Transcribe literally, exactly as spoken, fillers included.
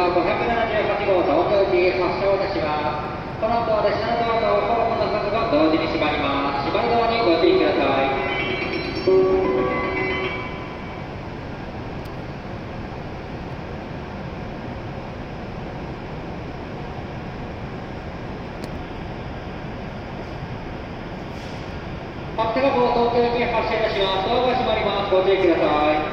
ごひゃくななじゅうはち号東京駅発車をいたします。この後は列車のドアとホームの柵が同時に閉まります。閉まるドアにご注意ください。発車が東京駅発車いたします。ドアが閉まります。ご注意ください。